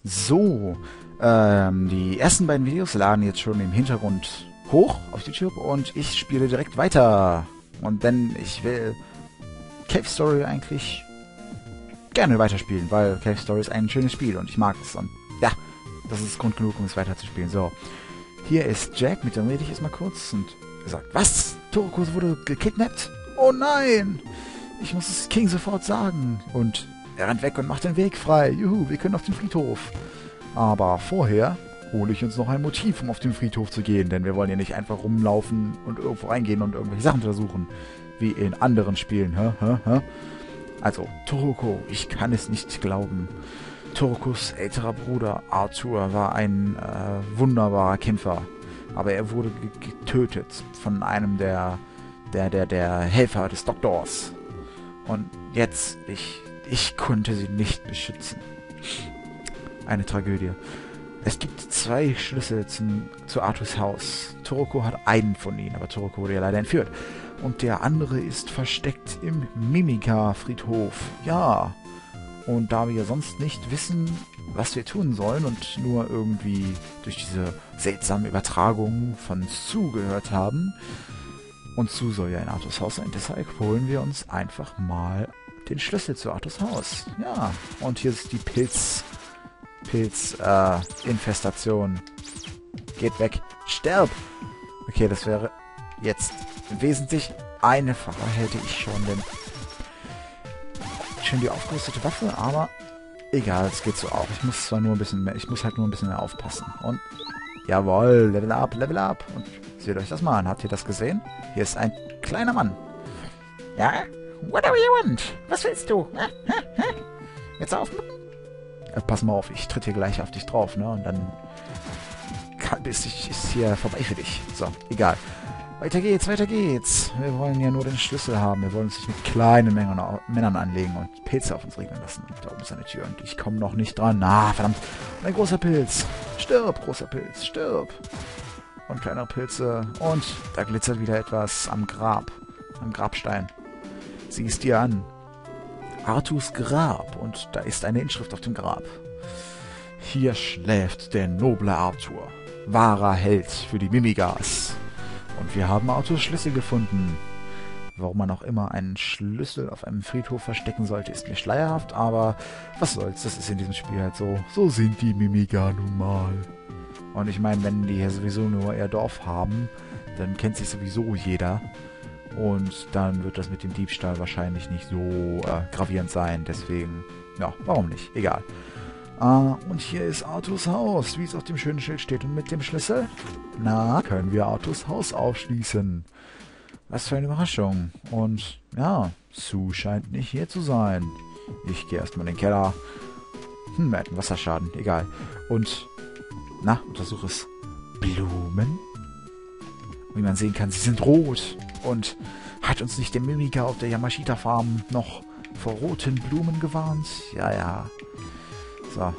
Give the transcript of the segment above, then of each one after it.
So, die ersten beiden Videos laden jetzt schon im Hintergrund hoch auf YouTube und ich spiele direkt weiter. Und denn ich will Cave Story eigentlich gerne weiterspielen, weil Cave Story ist ein schönes Spiel und ich mag es. Und ja, das ist Grund genug, um es weiterzuspielen. So, hier ist Jack, mit dem rede ich erstmal kurz und er sagt, was? Toroko wurde gekidnappt? Oh nein! Ich muss es King sofort sagen. Und er rennt weg und macht den Weg frei. Juhu, wir können auf den Friedhof. Aber vorher hole ich uns noch ein Motiv, um auf den Friedhof zu gehen. Denn wir wollen ja nicht einfach rumlaufen und irgendwo reingehen und irgendwelche Sachen untersuchen. Wie in anderen Spielen. Also, Toroko, ich kann es nicht glauben. Torokos älterer Bruder Arthur war ein wunderbarer Kämpfer. Aber er wurde getötet von einem der Helfer des Doktors. Und jetzt, ich konnte sie nicht beschützen. Eine Tragödie. Es gibt 2 Schlüssel zu Arthurs Haus. Toroko hat einen von ihnen, aber Toroko wurde ja leider entführt. Und der andere ist versteckt im Mimika-Friedhof. Ja. Und da wir sonst nicht wissen, was wir tun sollen und nur irgendwie durch diese seltsame Übertragung von Sue gehört haben, und Sue soll ja in Arthurs Haus sein, deshalb holen wir uns einfach mal den Schlüssel zu Arthurs Haus. Ja, und hier ist die Infestation. Geht weg. Sterb! Okay, das wäre jetzt wesentlich einfacher, hätte ich schon, denn schön die aufgerüstete Waffe, aber egal, es geht so auch. Ich muss halt nur ein bisschen mehr aufpassen. Und jawohl, Level up, Level up. Und seht euch das mal an. Habt ihr das gesehen? Hier ist ein kleiner Mann. Ja? Whatever you want. Was willst du? Jetzt auf. Pass mal auf, ich tritt hier gleich auf dich drauf, ne? Und dann ist hier vorbei für dich. So, egal. Weiter geht's, weiter geht's. Wir wollen ja nur den Schlüssel haben. Wir wollen uns nicht mit kleinen Männern anlegen und Pilze auf uns regnen lassen. Da oben ist eine Tür und ich komme noch nicht dran. Ah, verdammt. Ein großer Pilz. Stirb, großer Pilz, stirb. Und kleinere Pilze. Und da glitzert wieder etwas am Grab. Am Grabstein. Sieh es dir an. Arthurs Grab. Und da ist eine Inschrift auf dem Grab. Hier schläft der noble Arthur. Wahrer Held für die Mimigas. Und wir haben Arthurs Schlüssel gefunden. Warum man auch immer einen Schlüssel auf einem Friedhof verstecken sollte, ist mir schleierhaft, aber was soll's, das ist in diesem Spiel halt so. So sind die Mimiga nun mal. Und ich meine, wenn die hier sowieso nur ihr Dorf haben, dann kennt sich sowieso jeder. Und dann wird das mit dem Diebstahl wahrscheinlich nicht so gravierend sein. Deswegen, ja, warum nicht? Egal. Und hier ist Arthurs Haus, wie es auf dem schönen Schild steht. Und mit dem Schlüssel, na, können wir Arthurs Haus aufschließen. Was für eine Überraschung. Und ja, Sue scheint nicht hier zu sein. Ich gehe erstmal in den Keller. Er hat einen Wasserschaden, egal. Und, na, untersuche es. Blumen? Wie man sehen kann, sie sind rot. Und hat uns nicht der Mimika auf der Yamashita-Farm noch vor roten Blumen gewarnt? Ja, ja. So.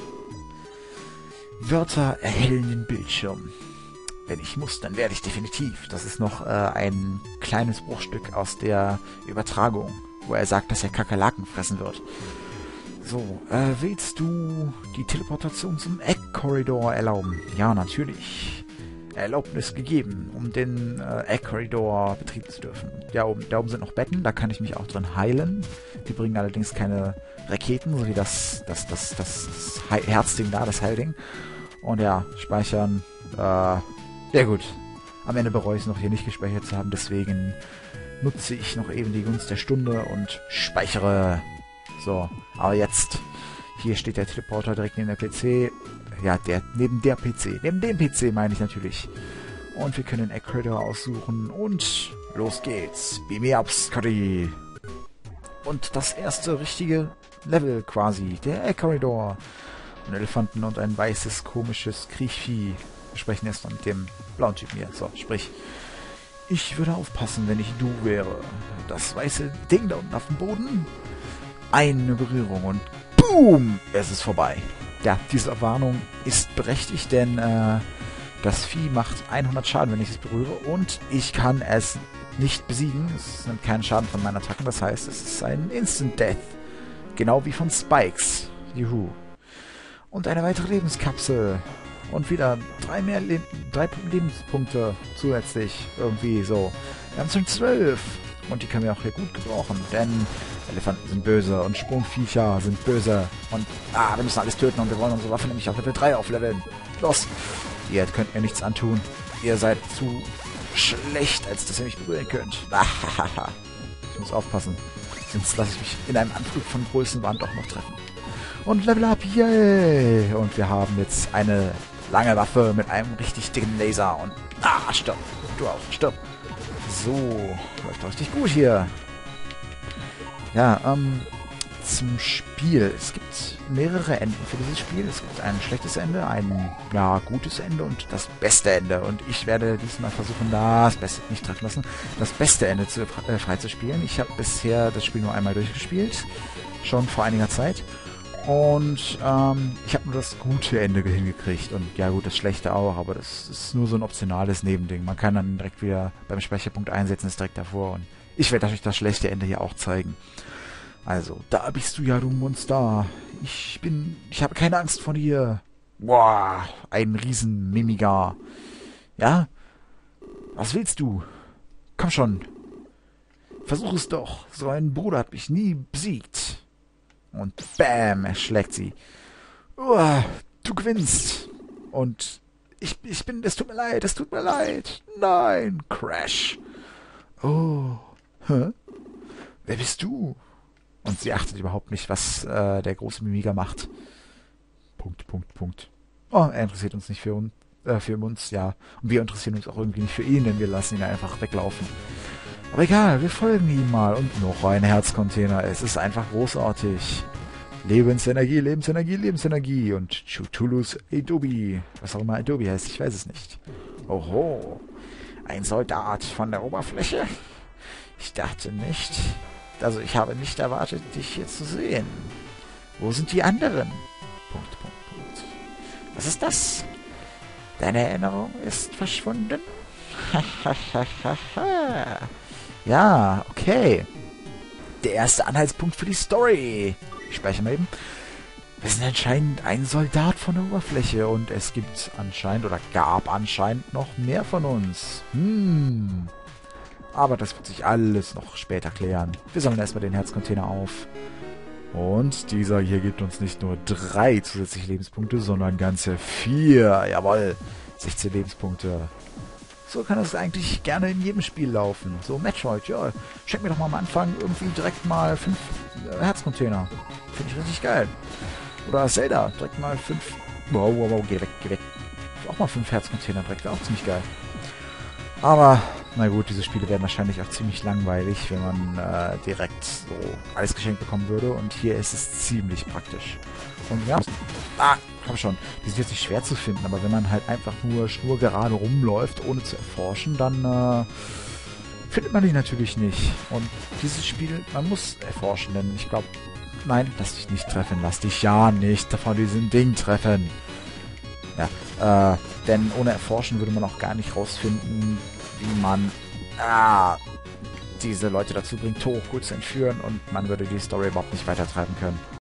Wörter erhellen den Bildschirm. Wenn ich muss, dann werde ich definitiv. Das ist noch ein kleines Bruchstück aus der Übertragung, wo er sagt, dass er Kakerlaken fressen wird. So, willst du die Teleportation zum Eck-Korridor erlauben? Ja, natürlich. Erlaubnis gegeben, um den Eck-Korridor betreten zu dürfen. Da oben sind noch Betten, da kann ich mich auch drin heilen. Die bringen allerdings keine Raketen, so wie das Herzding da, das Heilding. Und ja, speichern. Ja gut. Am Ende bereue ich es noch hier nicht gespeichert zu haben, deswegen nutze ich noch eben die Gunst der Stunde und speichere. So, aber jetzt. Hier steht der Teleporter direkt neben der PC. Ja, neben dem PC meine ich natürlich. Und wir können den Eck-Corridor aussuchen und los geht's. Beam me up, Scotty. Und das erste richtige Level quasi, der Eck-Corridor. Ein Elefanten und ein weißes, komisches Kriechvieh. Wir sprechen erst mal mit dem blauen Typen hier. So, sprich. Ich würde aufpassen, wenn ich du wäre. Das weiße Ding da unten auf dem Boden. Eine Berührung und boom, es ist vorbei. Ja, diese Warnung ist berechtigt, denn das Vieh macht 100 Schaden, wenn ich es berühre und ich kann es nicht besiegen. Es nimmt keinen Schaden von meinen Attacken, das heißt, es ist ein Instant Death. Genau wie von Spikes. Juhu. Und eine weitere Lebenskapsel. Und wieder 3 Lebenspunkte zusätzlich. Irgendwie so. Wir haben schon 12. Und die können wir auch hier gut gebrauchen. Denn Elefanten sind böse und Sprungviecher sind böse. Und wir müssen alles töten und wir wollen unsere Waffe nämlich auf Level 3 aufleveln. Los! Ihr könnt mir nichts antun. Ihr seid zu schlecht, als dass ihr mich berühren könnt. Ich muss aufpassen. Sonst lasse ich mich in einem Anflug von Größenwahn doch noch treffen. Und Level Up, yay! Und wir haben jetzt eine lange Waffe mit einem richtig dicken Laser. Und stirb! Du auch, stirb! So, läuft doch richtig gut hier. Ja, zum Spiel. Es gibt mehrere Enden für dieses Spiel. Es gibt ein schlechtes Ende, ein, gutes Ende und das beste Ende. Und ich werde diesmal versuchen, das Beste nicht treffen lassen, das beste Ende freizuspielen. Ich habe bisher das Spiel nur einmal durchgespielt, schon vor einiger Zeit. Und ich habe nur das gute Ende hingekriegt. Und ja gut, das schlechte auch, aber das ist nur so ein optionales Nebending. Man kann dann direkt wieder beim Speicherpunkt einsetzen, ist direkt davor. Und ich werde euch das schlechte Ende hier auch zeigen. Also, da bist du ja, du Monster. Ich habe keine Angst vor dir. Boah, ein Riesenmimiger. Ja? Was willst du? Komm schon. Versuch es doch. So ein Bruder hat mich nie besiegt. Und bam, er schlägt sie. Du gewinnst. Und es tut mir leid. Nein, Crash. Oh, hä? Wer bist du? Und sie achtet überhaupt nicht, was der große Mimiger macht. Punkt. Oh, er interessiert uns nicht für uns, ja. Und wir interessieren uns auch irgendwie nicht für ihn, denn wir lassen ihn einfach weglaufen. Aber egal, wir folgen ihm mal. Und noch ein Herzcontainer. Es ist einfach großartig. Lebensenergie. Und Cthulhu's Adobe. Was auch immer Adobe heißt, ich weiß es nicht. Oho. Ein Soldat von der Oberfläche? Ich dachte nicht. Also ich habe nicht erwartet, dich hier zu sehen. Wo sind die anderen? Punkt. Was ist das? Deine Erinnerung ist verschwunden? Ja, okay. Der erste Anhaltspunkt für die Story. Ich speichere mal eben. Wir sind anscheinend ein Soldat von der Oberfläche und es gibt anscheinend oder gab anscheinend noch mehr von uns. Aber das wird sich alles noch später klären. Wir sammeln erstmal den Herzcontainer auf. Und dieser hier gibt uns nicht nur 3 zusätzliche Lebenspunkte, sondern ganze 4. Jawohl, 16 Lebenspunkte. So kann es eigentlich gerne in jedem Spiel laufen. So, Metroid, ja, schenk mir doch mal am Anfang irgendwie direkt mal 5 Herzcontainer. Finde ich richtig geil. Oder Zelda, direkt mal 5... Wow, geh weg. Auch mal 5 Herzcontainer direkt, wäre auch ziemlich geil. Aber, na gut, diese Spiele werden wahrscheinlich auch ziemlich langweilig, wenn man direkt so alles geschenkt bekommen würde. Und hier ist es ziemlich praktisch. Und ja, komm schon. Die sind jetzt nicht schwer zu finden, aber wenn man halt einfach nur schnurgerade rumläuft, ohne zu erforschen, dann findet man die natürlich nicht. Und dieses Spiel, man muss erforschen, denn ich glaube, nein, lass dich nicht treffen. Lass dich ja nicht von diesem Ding treffen. Ja, denn ohne Erforschen würde man auch gar nicht rausfinden, wie man diese Leute dazu bringt, Tohoku zu entführen und man würde die Story überhaupt nicht weitertreiben können.